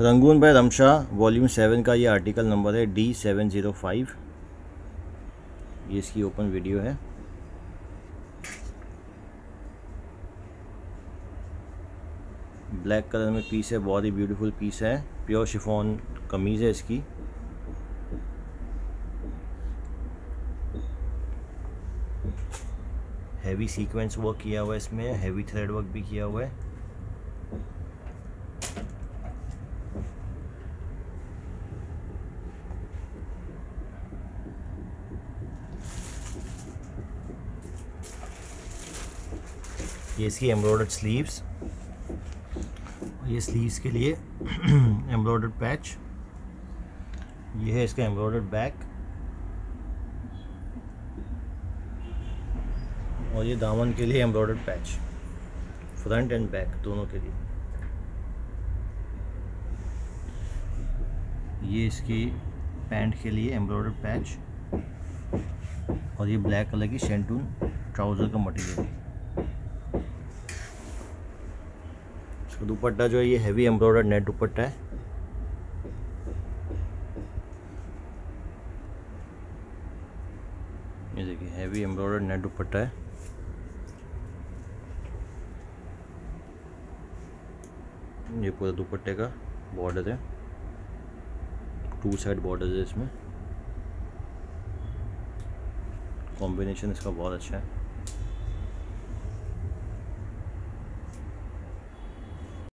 Rangoon bye Ramsha volume 7 का ये article number है D705। ये इसकी ओपन वीडियो है। ब्लैक कलर में पीस है, बहुत ही ब्यूटीफुल पीस है। प्योर शिफॉन कमीज़ है इसकी। हैवी सीक्वेंस वर्क किया हुआ है इसमें, हैवी थ्रेड वर्क भी किया हुआ है। ये इसकी एम्ब्रॉयडर्ड स्लीव्स, ये स्लीव्स के लिए एम्ब्रॉयडर्ड पैच। ये है इसका एम्ब्रॉयडर्ड बैक, और ये दामन के लिए embroidered patch, front and back दोनों के लिए। ये इसकी पैंट के लिए एम्ब्रॉयडर्ड पैच, और ये ब्लैक कलर की शेंटून ट्राउज़र का मटेरियल। इसका दुपट्टा जो है ये हैवी एम्ब्रॉयडर्ड नेट दुपट्टा है। ये देखिए हैवी एम्ब्रॉयडर्ड नेट दुपट्टा है। ये पूरा दुपट्टे का बॉर्डर है, 2 साइड बॉर्डर है इसमें। कॉम्बिनेशन इसका बहुत अच्छा है।